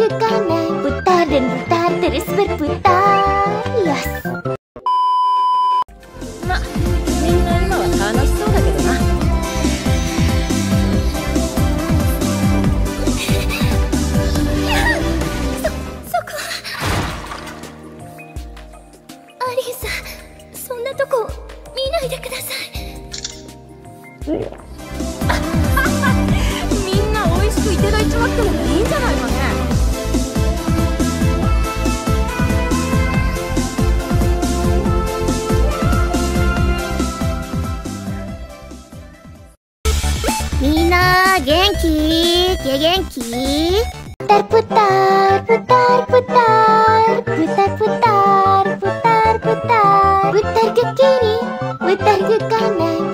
kanan, putar dan putar terus berputar. Yes. ま、みんな今は楽しそうだけどな。 そこはアリンさん、そんなとこ見ないでください。 みんな美味しくいただいちまってもいいんじゃないかね。 みんな元気？元気？putar putar putar putar putar putar putar putar putar ke kiri putar ke kanan